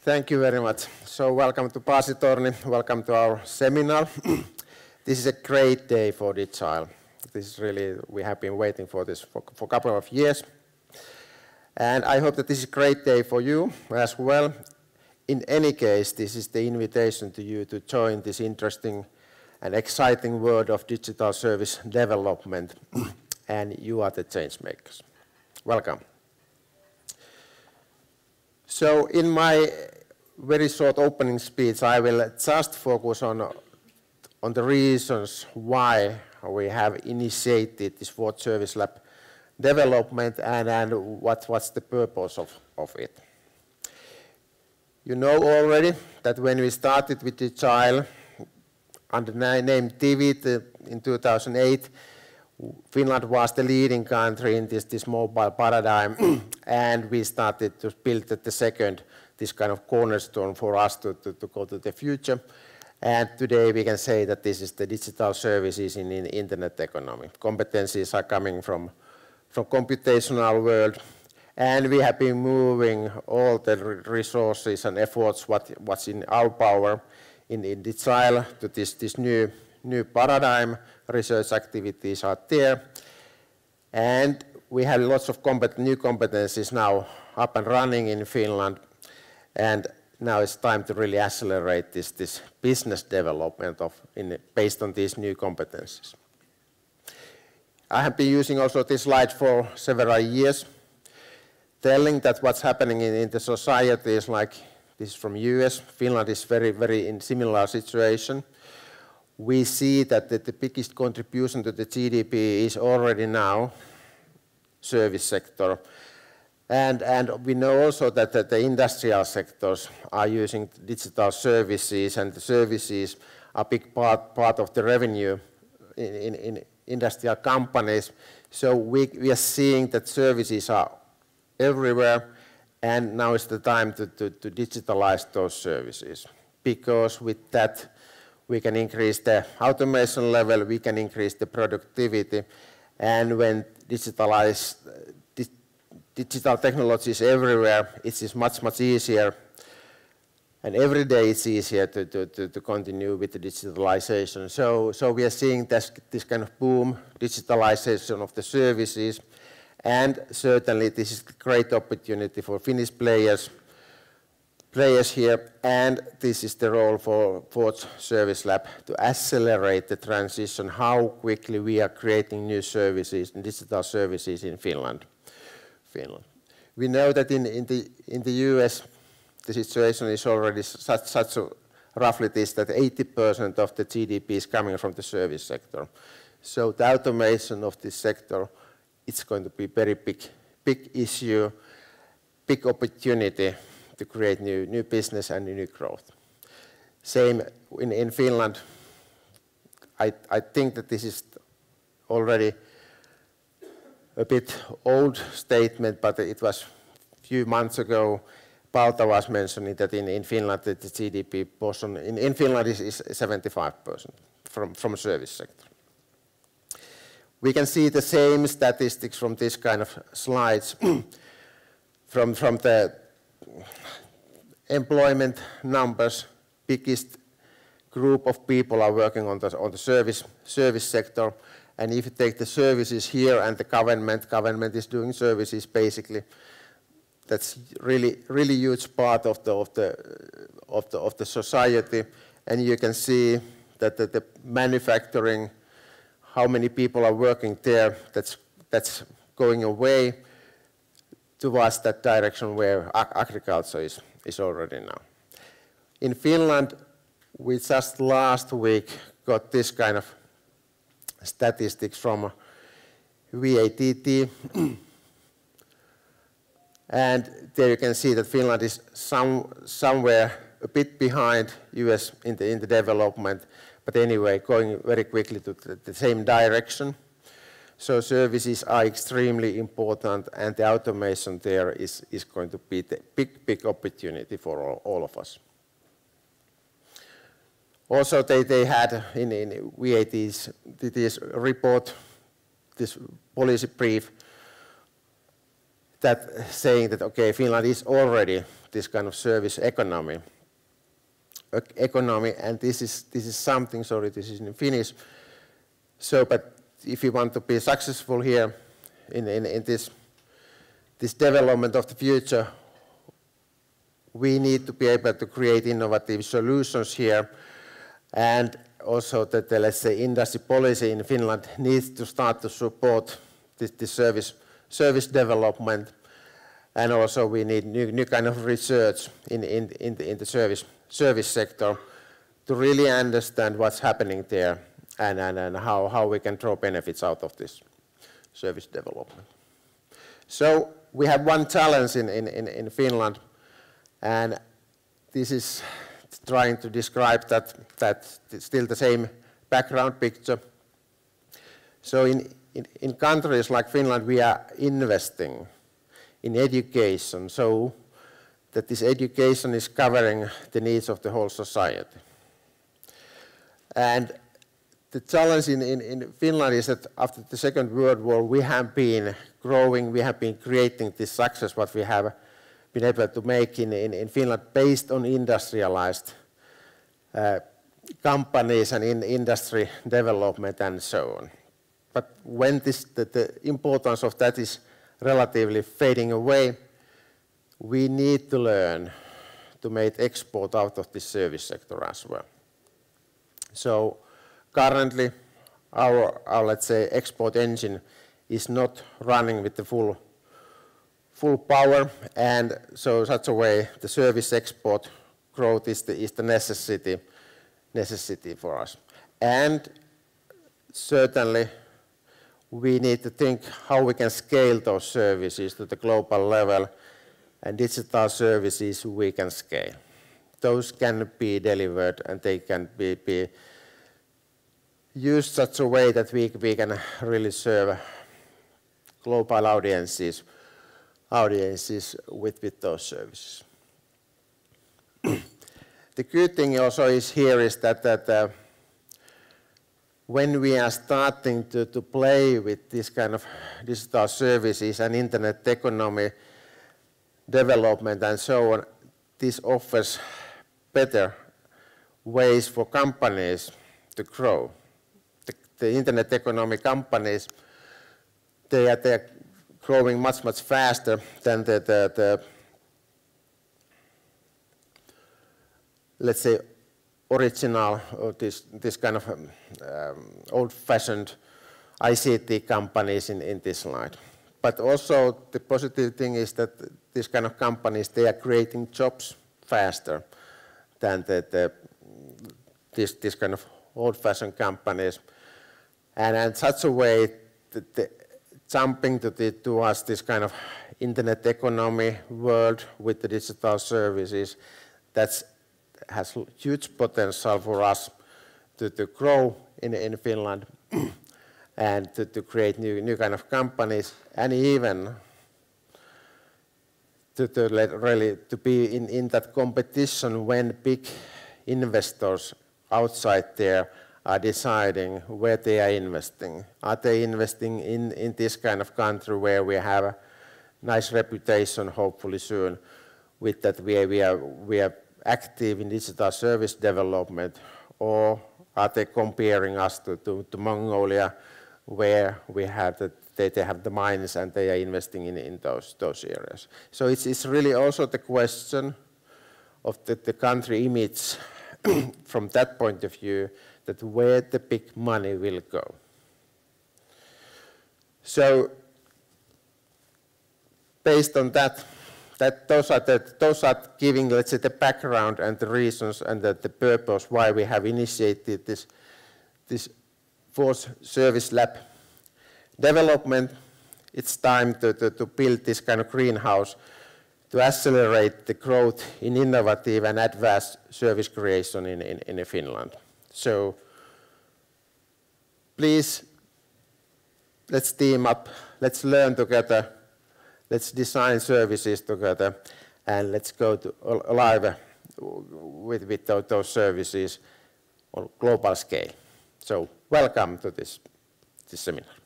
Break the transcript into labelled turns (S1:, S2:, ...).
S1: Thank you very much. So welcome to Paasitorni, welcome to our seminar. This is a great day for Digile. This is really, we have been waiting for this for a couple of years. And I hope that this is a great day for you as well. In any case, this is the invitation to you to join this interesting and exciting world of digital service development. And you are the change makers. Welcome. So in my very short opening speech, I will just focus on the reasons why we have initiated this Fourth Service Lab development and what's the purpose of it. You know already that when we started with Digile under the name Tivit in 2008, Finland was the leading country in this mobile paradigm, and we started to build this kind of cornerstone for us to go to the future. And today we can say that this is the digital services in internet economy. Competencies are coming from computational world, and we have been moving all the resources and efforts what's in our power in Digile to this new paradigm. Research activities are there, and we have lots of new competencies now up and running in Finland, and now it's time to really accelerate this business development based on these new competencies. I have been using also this slide for several years, telling that what's happening in the society is like this is from US. Finland is very in similar situation. We see that the biggest contribution to the GDP is already now service sector. And we know also that the industrial sectors are using digital services, and the services are a big part of the revenue in industrial companies. So we are seeing that services are everywhere, and now is the time to digitalize those services, because with that we can increase the automation level, we can increase the productivity, and when digital technology is everywhere, it is much easier, and every day it's easier to continue with the digitalization. So we are seeing this kind of boom, digitalization of the services, and certainly this is a great opportunity for Finnish players here, and this is the role for Fourth Service Lab to accelerate the transition, how quickly we are creating new services and digital services in Finland. We know that in the US, the situation is already such roughly this, that 80% of the GDP is coming from the service sector. So the automation of this sector, it's going to be very big issue, big opportunity to create new business and new growth. Same in Finland. I think that this is already a bit old statement, but it was a few months ago. Palta was mentioning that in Finland the GDP portion in Finland is 75% from service sector. We can see the same statistics from this kind of slides from the employment numbers. Biggest group of people are working on the service sector, and if you take the services here and the government is doing services basically. That's really huge part of the society, and you can see that the manufacturing, how many people are working there, that's going away towards that direction where agriculture is already now. In Finland, we just last week got this kind of statistics from VATT, and there you can see that Finland is somewhere a bit behind US in the development, but anyway, going very quickly to the same direction. So services are extremely important, and the automation there is going to be the big opportunity for all of us. Also, they had in VAT's this report, this policy brief, that saying that okay, Finland is already this kind of service economy. And this is something, sorry, this is in Finnish. So, but if you want to be successful here in this development of the future, we need to be able to create innovative solutions here, and also that the, let's say, industry policy in Finland needs to start to support this service development, and also we need new kind of research in the service sector to really understand what's happening there and how we can draw benefits out of this service development. So we have one challenge in Finland, and this is trying to describe that it's still the same background picture. So in countries like Finland, we are investing in education so that this education is covering the needs of the whole society. And the challenge in Finland is that after the Second World War, we have been growing, we have been creating this success, what we have been able to make in Finland based on industrialized companies and in industry development and so on. But when the importance of that is relatively fading away, we need to learn to make export out of the service sector as well. So currently, our let's say export engine is not running with the full power, and so such a way the service export growth is the necessity for us. And certainly we need to think how we can scale those services to the global level, and digital services we can scale. Those can be delivered and they can be used such a way that we can really serve global audiences with those services. The good thing also is that when we are starting to play with this kind of digital services and internet economy development and so on, this offers better ways for companies to grow. The internet economy companies, they are growing much faster than the let's say original or this kind of old-fashioned ICT companies in this slide. But also the positive thing is that these kind of companies, they are creating jobs faster than this kind of old-fashioned companies. And in such a way, jumping towards this kind of internet economy world with the digital services, that has huge potential for us to grow in Finland and to create new kind of companies, and even to be in that competition when big investors outside there are deciding where they are investing. Are they investing in this kind of country where we have a nice reputation, hopefully soon, with that we are active in digital service development, or are they comparing us to Mongolia, where we have they have the mines and they are investing in those areas. So it's really also the question of the country image from that point of view, that where the big money will go. So based on that, those are giving, let's say, the background and the reasons and the purpose why we have initiated this fourth service lab development. It's time to build this kind of greenhouse to accelerate the growth in innovative and advanced service creation in Finland. So please, let's team up, let's learn together, let's design services together, and let's go to live with those services on global scale. So welcome to this seminar.